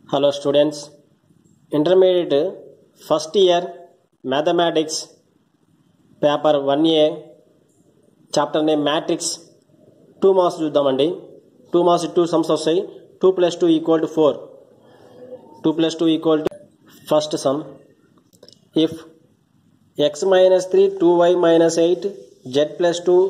Hello students, intermediate first year mathematics paper 1A chapter name matrix 2 marks చూద్దామండి 2 marks 2 sums వస్తాయి 2 plus 2 equal to 4 2 plus 2 equal to first sum if x minus 3 2y minus 8 z plus 2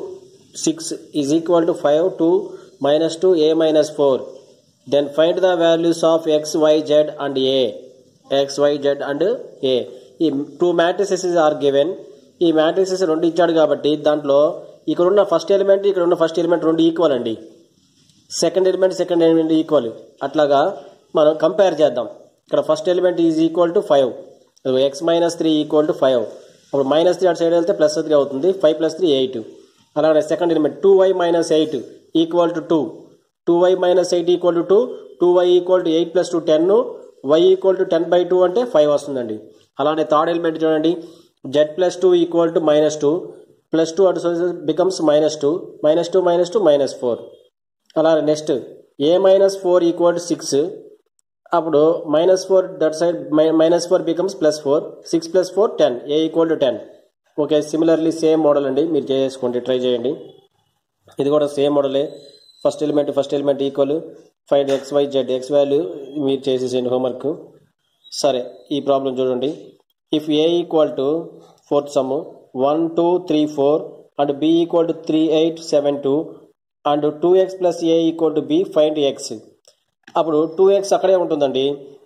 6 is equal to 5 2 minus 2 a minus 4 then find the values of x, y, z and a. x, y, z and a. ఈ two matrices are given. ఈ matrices రెండు ఇచ్చాడు కాబట్టి దాంట్లో ఇక్కడ ఉన్న first element ఇక్కడ ఉన్న ఫస్ట్ ఎలిమెంట్ రెండు ఈక్వల్ అండి. Second element equal. అట్లాగా మనం కంపేర్ చేద్దాం. ఇక్కడ first element is equal to 5. X minus 3 equal to 5. అప్పుడు మైనస్ 3 అటు సైడ్ వెళ్తే ప్లస్ 3 అవుతుంది. 5 ప్లస్ 3 8. అలాగే second element 2y minus 8 equal to 2. 2y minus 8 equal to 2, 2y equal to 8 plus 2 10, y equal to 10 by 2 అంటే 5 వస్తుందండి. అలానే third element చూడండి, z plus 2 equal to minus 2, plus 2 అటు becomes minus 2, minus 2 minus 2 minus 4. అలానే next a minus 4 equal to 6, అప్పుడు minus 4 that side minus 4 becomes plus 4, 6 plus 4 10, a equal to 10. Okay, similarly same model అండి, మీరు చేసుకోండి, ట్రై చేయండి. ఇది కూడా సేమ్ మోడలే. First element equal, find x y z, x value మీరు చేసేసేయండి హోంవర్క్. సరే, ఈ ప్రాబ్లం చూడండి. If A equal to fourth sum 1 2 3 4 and B equal to 3 8 7 2 అండ్ 2x plus A equal to B, find x. అప్పుడు 2x అక్కడే ఉంటుందండి.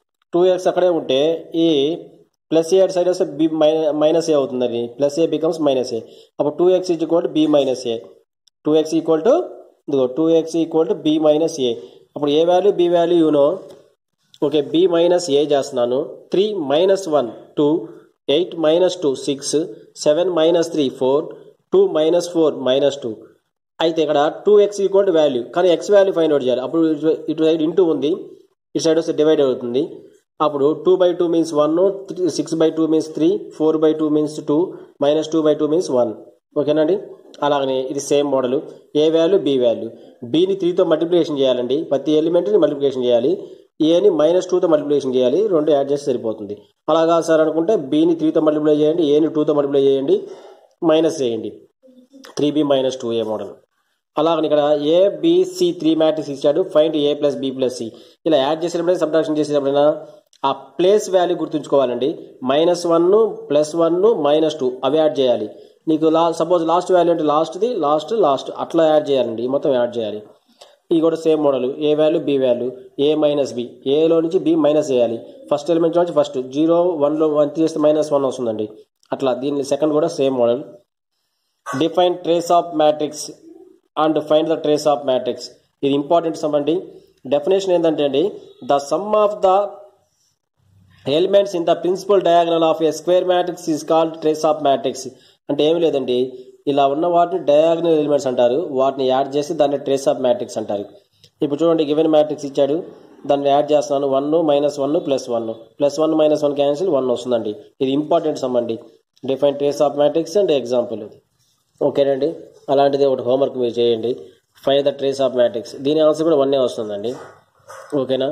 2x అక్కడే ఉంటే ఈ ప్లస్ ఏ సైడ్ వస్తే బి మైనస్ ఏ అవుతుందండి. Plus A becomes minus A. అప్పుడు 2x equal to B minus A. 2x equal to 2x equal to B minus A. అప్పుడు A value B value you know. Okay, B minus A చేస్తున్నాను. 3 మైనస్ 1 2, 8 మైనస్ 2 6, 7 మైనస్ 3 4, 2 మైనస్ 4 మైనస్ 2. అయితే ఇక్కడ 2x ఈక్వల్ టు వాల్యూ, కానీ ఎక్స్ వాల్యూ ఫైండ్ అవుట్ చేయాలి. అప్పుడు ఇటు సైడ్ ఇంటూ ఉంది, ఇటు సైడ్ వస్తే డివైడ్ అవుతుంది. అప్పుడు 2 by 2 means 1, 6 by 2 means 3, 4 by 2 means 2, మైనస్ 2 by 2 మీన్స్ 1. ఓకేనండి. అలాగనే ఇది same model. A value B value, బిని 3తో మల్టిప్లికేషన్ చేయాలండి. ప్రతి ఎలిమెంట్ని మల్టిప్లికేషన్ చేయాలి. ఏని మైనస్ 2తో మల్టిప్లికేషన్ చేయాలి. రెండు యాడ్ చేస్తే సరిపోతుంది. అలాగా సార్ అనుకుంటే బిని 3తో మల్టిప్లై చేయండి, ఏని 2తో మల్టిప్లై చేయండి, మైనస్ చేయండి. 3b minus 2a model. అలాగని ఇక్కడ ఏ బిసి 3 మ్యాట్రిక్స్ ఇచ్చాడు. Find A plus B plus C. ఇలా యాడ్ చేసేటప్పుడైనా సబ్ట్రాక్షన్ చేసేటప్పుడైనా ఆ ప్లేస్ వాల్యూ గుర్తుంచుకోవాలండి. -1 +1 -2 అవి యాడ్ చేయాలి. నీకు సపోజ్ లాస్ట్ వాల్యూ అంటే లాస్ట్ది లాస్ట్ అట్లా యాడ్ చేయాలండి, మొత్తం యాడ్ చేయాలి. ఇది కూడా same model. A value B value, A minus B, ఏలో నుంచి బి మైనస్ చేయాలి. ఫస్ట్ ఎలిమెంట్ నుంచి ఫస్ట్ 0 1లో 1 చేస్తే -1 వస్తుందండి. అట్లా దీని సెకండ్ కూడా same model. Define trace of matrix and find the trace of matrix. ఇది ఇంపార్టెంట్ సమ్ అండి. డెఫినేషన్ ఏంటంటే అండి, the sum of the elements in the principal diagonal of a square matrix is called trace of matrix. అంటే ఏమి లేదండి, ఇలా ఉన్న వాటిని డయాగ్నల్ ఎలిమెంట్స్ అంటారు. వాటిని యాడ్ చేసి దాన్ని ట్రేస్ ఆఫ్ మ్యాట్రిక్స్ అంటారు. ఇప్పుడు చూడండి, గివెన్ మ్యాట్రిక్స్ ఇచ్చాడు, దాన్ని యాడ్ చేస్తున్నాను. 1 -1 +1, +1 -1 క్యాన్సిల్ 1 వస్తుందండి. ఇది ఇంపార్టెంట్ సమ్ అండి. Define trace of matrix and example. ఓకేనండి, అలాంటిది ఒకటి హోంవర్క్ మీరు చేయండి. Find the trace of matrix. దీని ఆన్సర్ కూడా 1 వస్తుందండి. ఓకేనా.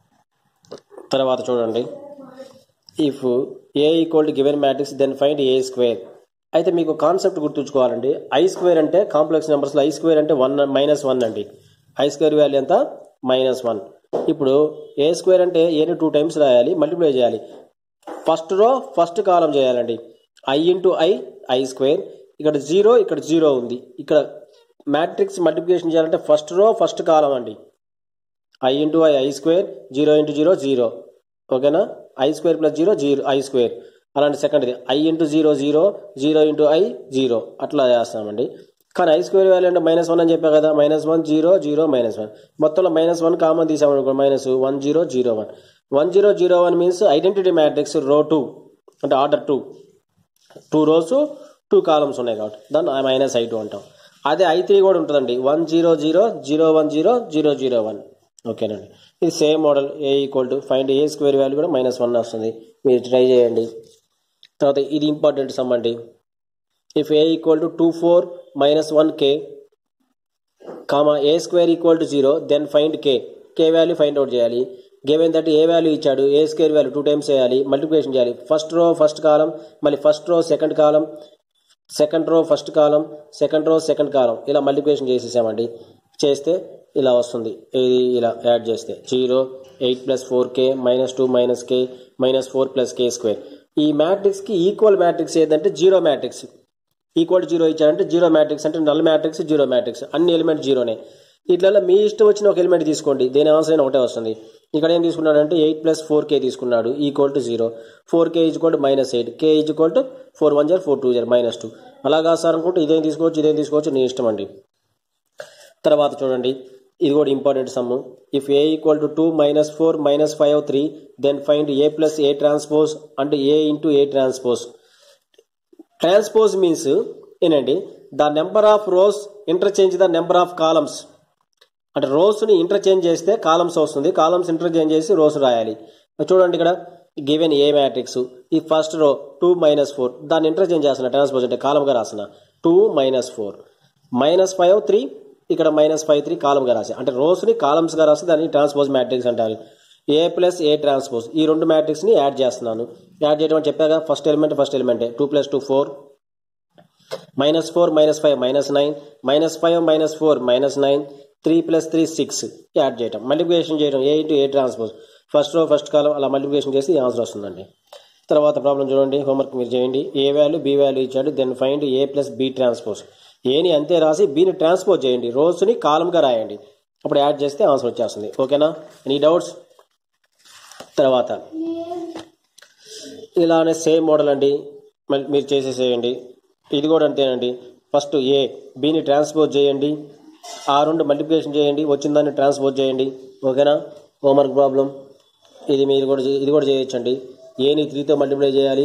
తర్వాత చూడండి, if A equal to given matrix then find A square. అయితే మీకు కాన్సెప్ట్ గుర్తుంచుకోవాలండి. ఐ స్క్వేర్ అంటే కాంప్లెక్స్ నెంబర్స్లో ఐ స్క్వేర్ అంటే -1 అండి. ఐ స్క్వేర్ వాల్యూ ఎంత -1. ఇప్పుడు ఏ స్క్వేర్ అంటే ఏని 2 టైమ్స్ రాయాలి, మల్టిప్లై చేయాలి. ఫస్ట్ రో ఫస్ట్ కాలం చేయాలండి. I into i square. ఇక్కడ 0 ఇక్కడ 0 ఉంది. ఇక్కడ మ్యాట్రిక్స్ మల్టిప్లికేషన్ చేయాలంటే ఫస్ట్ రో ఫస్ట్ కాలం అండి. I into i square, 0 into 0 0. ఓకేనా. I square plus 0 0 i square. అలాంటి సెకండ్ది ఐ ఇంటూ 0 0, 0 ఇంటూ ఐ 0 అట్లా చేస్తామండి. కానీ ఐ స్క్వేర్ వాల్యూ అంటే -1 అని చెప్పా కదా. -1 0 0 -1 మొత్తంలో -1 కామన్ తీసామనుకో, -1 0 0 1. 1 0 0 1 మీన్స్ ఐడెంటిటీ మ్యాట్రిక్స్ రో 2 అంటే ఆర్డర్ 2 రోస్ 2 కాలమ్స్ ఉన్నాయి కాబట్టి దాన్ని -I2 అంటాం. అదే I3 కూడా ఉంటుందండి. 1 0 0 0 1 0 0 0 1. ఓకేనండి. ఇది same model. A equal to find A square value కూడా -1 వస్తుంది. మీరు ట్రై చేయండి. తర్వాత ఇది ఇంపార్టెంట్ సమ్ అండి. If A equal to 2 4 -1k, A square equal to 0 then find K. K value find out చేయాలి. గివెన్ దట్ ఏ వాల్యూ ఇచ్చాడు, A square value 2 times చేయాలి, మల్టిప్లికేషన్ చేయాలి. ఫస్ట్ రో ఫస్ట్ కాలం, మళ్ళీ first row second column, second row first కాలం, second row second column, ఇలా multiplication చేసేసామండి. చేస్తే ఇలా వస్తుంది. ఇది ఇలా యాడ్ చేస్తే 0 8 + 4k -2 - k -4 + k స్క్వేర్. ఈ మ్యాట్రిక్స్కి ఈక్వల్ మ్యాట్రిక్స్ ఏదంటే జీరో మ్యాట్రిక్స్. ఈక్వల్ టు 0 ఇచ్చారంటే జీరో మ్యాట్రిక్స్, అంటే నల్ మ్యాట్రిక్స్ జీరో మ్యాట్రిక్స్, అన్ని ఎలిమెంట్ జీరోనే. ఇట్లా మీ ఇష్టం వచ్చిన ఒక ఎలిమెంట్ తీసుకోండి, దేని ఆన్సర్ అయినా ఒకటే వస్తుంది. ఇక్కడ ఏం తీసుకున్నాడంటే 8 + 4k తీసుకున్నాడు, ఈక్వల్ టు 0. 4k -8, k 4 1 4 2 -2. అలాగా సార్ అనుకుంటే ఇదేం తీసుకోవచ్చు, ఇదేం తీసుకోవచ్చు, నీ ఇష్టం అండి. తర్వాత చూడండి, ఇది కూడా important sum. If a = 2 - 4 - 5 3, then find a + a transpose అంటే a × a transpose. Transpose means ఏనండి, the number of rows interchange the number of columns. అంటే రోస్ని ఇంటర్చేంజ్ చేస్తే కాలమ్స్ వస్తుంది, కాలమ్స్ ఇంటర్చేంజ్ చేసి రోస్ రాయాలి. చూడండి ఇక్కడ గివెన్ ఏ మ్యాట్రిక్స్, ఈ ఫస్ట్ రో 2 - 4, దాన్ని ఇంటర్చేంజ్ చేస్తున్నా, ట్రాన్స్పోజ్ అంటే కాలంగా రాసిన 2 - 4 -5 3, ఇక్కడ -5 3 కాలంగా రాసి, అంటే రోస్ని కాలమ్స్గా రాసి దాన్ని ట్రాన్స్పోజ్ మ్యాట్రిక్స్ అంటారు. a + a ట్రాన్స్పోజ్, ఈ రెండు మ్యాట్రిక్స్ని యాడ్ చేస్తున్నాను. యాడ్ చేయడం అని చెప్పాక ఫస్ట్ ఎలిమెంటే 2 + 2 4, -4 - 5 -9, -5 - 4 -9, 3 + 3 6 యాడ్ చేయడం, మల్టిప్లికేషన్ చేయడం a × a transpose. First row first column అలా మల్టిప్లికేషన్ చేసి ఆన్సర్ వస్తుందండి. తర్వాత ప్రాబ్లం చూడండి, హోంవర్క్ మీరు చేయండి. ఏ వాల్యూ బి వాల్యూ ఇచ్చాడు, then find a + b transpose. ఏని అంతే రాసి బిని ట్రాన్స్పోజ్ చేయండి, రోస్ని కాలంగా రాయండి, అప్పుడు యాడ్ చేస్తే ఆన్సర్ వచ్చేస్తుంది. ఓకేనా? Any doubts? తర్వాత ఇలానే సేమ్ మోడల్ అండి, మళ్ళీ మీరు చేసేసేయండి. ఇది కూడా అంతేనండి. ఫస్ట్ ఏ బిని ట్రాన్స్పోజ్ చేయండి, ఆ రెండు మల్టిప్లికేషన్ చేయండి, వచ్చిన దాన్ని ట్రాన్స్పోజ్ చేయండి. ఓకేనా? హోంవర్క్ ప్రాబ్లం ఇది. మీరు కూడా ఇది కూడా చేయొచ్చండి. ఏని 3తో మల్టిప్లై చేయాలి,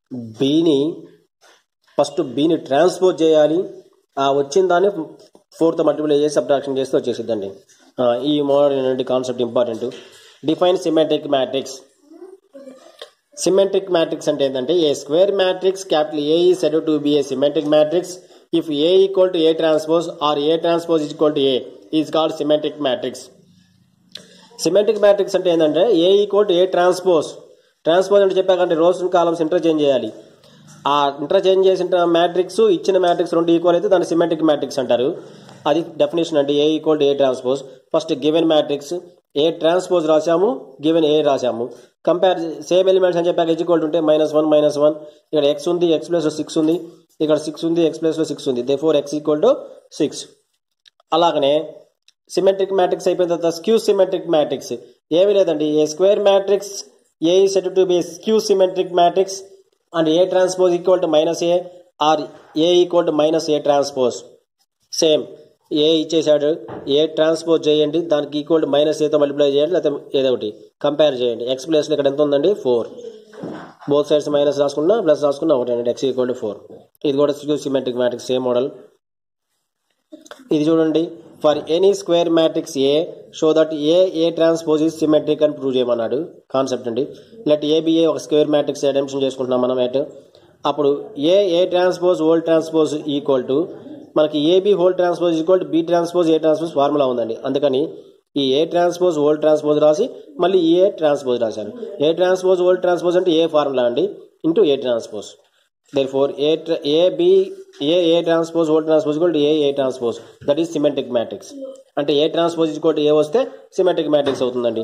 ఫస్ట్ బిని ట్రాన్స్పోజ్ చేయాలి, ఆ వచ్చిన దాన్ని 4తో మల్టిప్లై చేసి సబ్ట్రాక్షన్ చేస్తే వచ్చేసిద్దండి. ఈ model concept important. Define symmetric matrix. Symmetric matrix అంటే ఏంటంటే, A square matrix capital A is said to be a symmetric matrix if A = a transpose or a transpose = a is called symmetric matrix. Symmetric matrix అంటే ఏంటంటే ఏ = a transpose. Transpose అంటే చెప్పాకంటే rows columns interchange చేయాలి. ఆ interchange చేసిన matrix ఇచ్చిన matrix రెండు equal అయితే దాన్ని సిమెట్రిక్ మ్యాట్రిక్స్ అంటారు. అది డెఫినేషన్ అంటే A = a transpose. First given matrix A transpose రాసాము, గివెన్ ఏ రాసాము, కంపేర్ సేమ్ ఎలిమెంట్స్ అని చెప్పాక ఈక్వల్ ఉంటే -1 -1, ఇక్కడ x ఉంది, x + 6 ఉంది, ఇక్కడ 6 ఉంది, x + 6 ఉంది, therefore x = 6. అలాగనే సిమెట్రిక్ మ్యాట్రిక్స్ అయిపోయిన తర్వాత స్క్యూ సిమెట్రిక్ మ్యాట్రిక్స్ ఏమీ లేదండి. A square matrix A is said to be skew symmetric matrix and A transpose = -a or A = -a transpose. Same A ఇచ్చేసాడు, ఏ ట్రాన్స్పోజ్ చేయండి, దానికి equal to -aతో multiply చేయండి, లేకపోతే ఏదో ఒకటి కంపేర్ చేయండి. x ప్లేస్లో ఇక్కడ ఎంత ఉందండి 4, బోత్ సైడ్స్ మైనస్ రాసుకున్నా ప్లస్ రాసుకున్నా ఒకటి అండి, x = 4. ఇది కూడా సిమెట్రిక్ మ్యాట్రిక్స్ సేమ్ మోడల్. ఇది చూడండి, for any square matrix A show that A transpose is symmetric అని ప్రూవ్ చేయమన్నాడు. కాన్సెప్ట్ అండి. లెట్ ఏబిఏ ఒక స్క్వేర్ మ్యాట్రిక్స్ అడెంప్షన్ చేసుకుంటున్నాం మనం ఎట్. అప్పుడు A transpose whole transpose equal to మనకి A B whole transpose equal to B transpose A transpose formula ఉందండి. అందుకని ఈ ఏ ట్రాన్స్పోజ్ హోల్ ట్రాన్స్పోజ్ రాసి మళ్ళీ ఏ ట్రాన్స్పోజ్ రాశాను. ఏ ట్రాన్స్పోజ్ హోల్ ట్రాన్స్పోజ్ అంటే ఏ ఫార్ములా అండి into A transpose. Therefore A transpose whole transpose equal to A transpose, that is symmetric matrix. అంటే A transpose equal to A వస్తే symmetric matrix అవుతుందండి.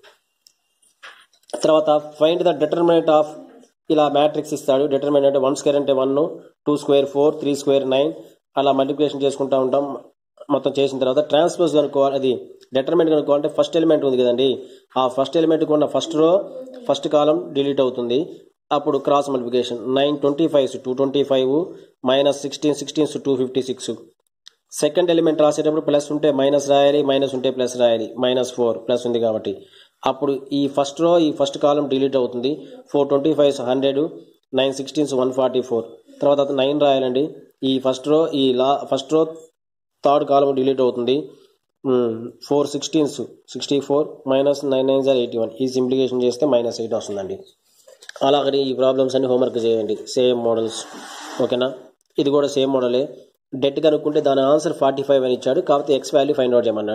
తర్వాత find the determinant of, ఇలా matrix ఇస్తాడు. Determinant అంటే 1² అంటే 1, 2² 4, 3² 9, అలా మల్టిప్లికేషన్ చేసుకుంటూ ఉంటాం. మొత్తం చేసిన తర్వాత ట్రాన్స్పోజ్ కనుక్కోవాలి. అది డిటర్మినెంట్ కనుక్కోవాలంటే ఫస్ట్ ఎలిమెంట్ ఉంది కదండి, ఆ ఫస్ట్ ఎలిమెంట్ ఉన్న first row first column delete అవుతుంది. అప్పుడు క్రాస్ మల్టిప్లికేషన్ 9 25 225 -16 16 256. సెకండ్ ఎలిమెంట్ రాసేటప్పుడు ప్లస్ ఉంటే మైనస్ రాయాలి, మైనస్ ఉంటే ప్లస్ రాయాలి. -4 ప్లస్ ఉంది కాబట్టి అప్పుడు ఈ ఫస్ట్ రో ఈ ఫస్ట్ కాలం డిలీట్ అవుతుంది. 4 25 100, 9 16 144. తర్వాత 9 రాయాలండి. ఈ ఫస్ట్ రో థర్డ్ కాలం డిలీట్ అవుతుంది. 4 16 64 -9 9 81. ఈ సింప్లికేషన్ చేస్తే -8 వస్తుందండి. అలాగని ఈ ప్రాబ్లమ్స్ అన్ని హోంవర్క్ చేయండి, సేమ్ మోడల్స్. ఓకేనా? ఇది కూడా సేమ్ మోడలే. డెట్ కనుక్కుంటే దాని ఆన్సర్ 45 అని ఇచ్చాడు, కాకపోతే x వాల్యూ ఫైండ్ అవుట్ చేయమన్నాడు.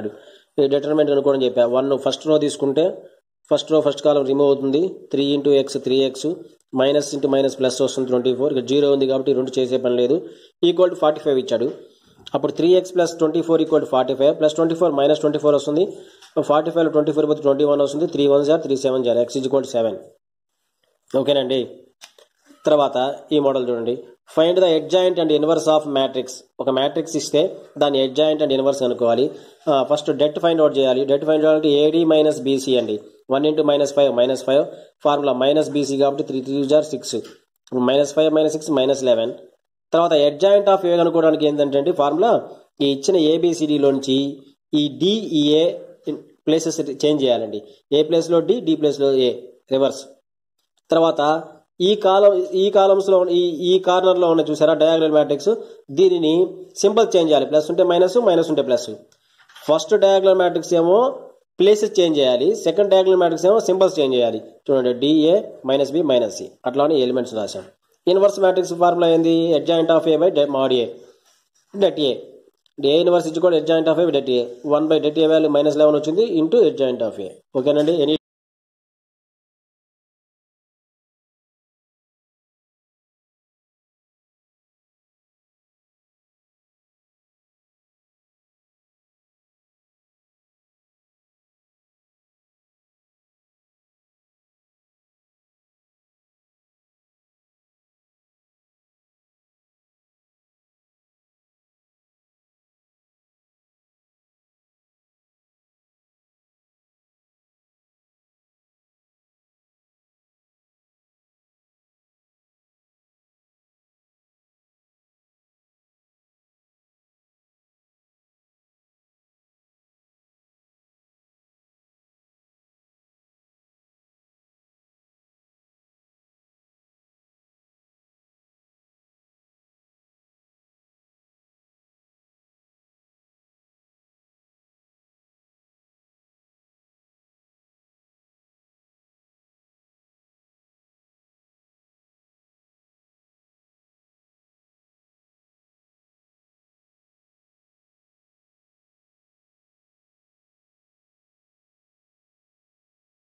ఈ డిటర్మినెంట్ కనుక్కోవడం చెప్పా. 1 ఫస్ట్ రో తీసుకుంటే ఫస్ట్ కాలం రిమూవ్ అవుతుంది. 3 into x 3x minus into minus plus వస్తుంది 24. ఇక 0 ఉంది కాబట్టి 2 చేసే పని లేదు. ఈక్వల్ టు 45 ఇచ్చాడు. అప్పుడు 3x plus 24 equal to 45 plus 24 minus 24 వస్తుంది. 45లో 24 పోతే 21 వస్తుంది. 3 1 3 7 x ఈక్వల్ టు 7. ఓకేనండి. తర్వాత ఈ మోడల్ చూడండి. Find the adjoint and inverse of matrix. ఒక మ్యాట్రిక్స్ ఇస్తే దాని అడ్జాయింట్ అండ్ ఇన్వర్స్ అనుకోవాలి. ఫస్ట్ డెట్ ఫైండ్ అవుట్ చేయాలి. డెట్ ఫైండ్ అవుట్ అంటే AD మైనస్ BC అండి. 1 ఇంటూ -5 ఫార్ములా మైనస్ BC కాబట్టి 3 3 6 -5 -6 -11. తర్వాత అడ్జాయింట్ ఆఫ్ ఏ అనుకోవడానికి ఏంటంటే ఫార్ములా ఈ ఇచ్చిన ABCDలోంచి ఈ DEA ప్లేసెస్ చేంజ్ చేయాలండి. ఏ ప్లేస్లో D ప్లేస్లో A రివర్స్. తర్వాత ఈ కాలమ్స్లో ఈ కార్నర్లో ఉన్న చూసారా డయాగనల్ మ్యాట్రిక్స్, దీనిని సింబల్ చేంజ్ చేయాలి. ప్లస్ ఉంటే మైనస్, మైనస్ ఉంటే ప్లస్. ఫస్ట్ డయాగనల్ మ్యాట్రిక్స్ ఏమో ప్లేసెస్ చేంజ్ చేయాలి, సెకండ్ డయాగనల్ మ్యాట్రిక్స్ ఏమో సింబల్స్ చేంజ్ చేయాలి. చూడండి DA -B -C అట్లానే ఎలిమెంట్స్ రాశాం. ఇన్వర్స్ మ్యాట్రిక్స్ ఫార్ములా ఏంది? Adjoint of A by mod A det A. A inverse ఇచ్చుకోండి adjoint of A det A. 1 by det A value -11 వచ్చింది into adjoint of A. ఓకేనండి.